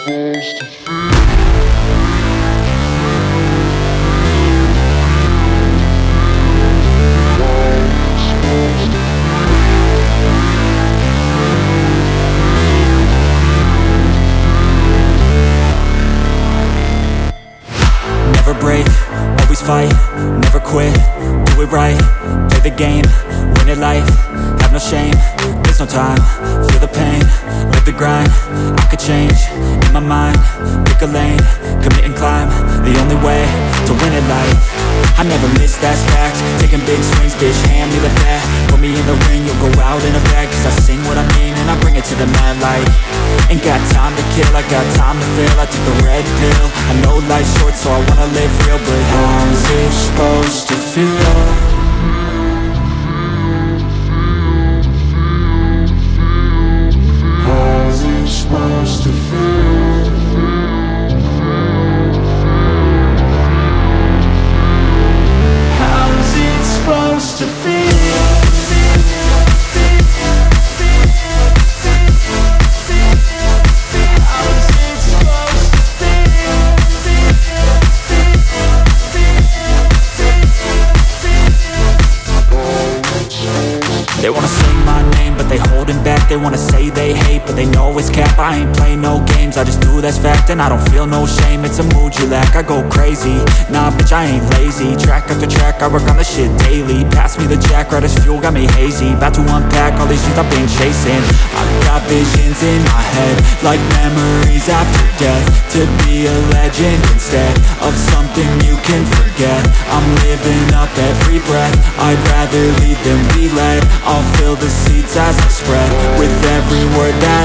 Never break, always fight, never quit, do it right, play the game, win it life, have no shame, there's no time, feel the pain, live the grind, I could change, in my mind, pick a lane, commit and climb, the only way to win it life. I never miss, that's fact, taking big swings, bitch, hand me the bat, put me in the ring, you'll go out in a bag, cause I sing what I mean and I bring it to the mad light. Ain't got time to kill, I got time to feel, I took the red pill, I know life's short so I wanna live real, but how's it supposed to feel? How's it supposed to feel? How's it supposed to feel? They wanna say my name, but they holding back. They wanna say they hate, but they know it's cap. I ain't play no games, I just do that's fact. And I don't feel no shame, it's a mood you lack. I go crazy, nah bitch I ain't lazy. Track after track, I work on this shit daily. Pass me the jack, right as fuel, got me hazy. About to unpack all these things I've been chasing. I've got visions in my head, like memories after death. To be a legend instead of something you can forget. I'm living up every breath, I'd rather lead than be led. I'll fill the seats as I spread with every word that